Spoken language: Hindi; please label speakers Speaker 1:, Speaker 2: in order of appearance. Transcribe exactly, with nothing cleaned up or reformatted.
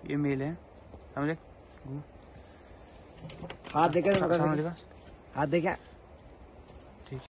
Speaker 1: ये मेल है, समझे?
Speaker 2: हाथ देखे,
Speaker 1: सामने देखा,
Speaker 2: हाथ देखे।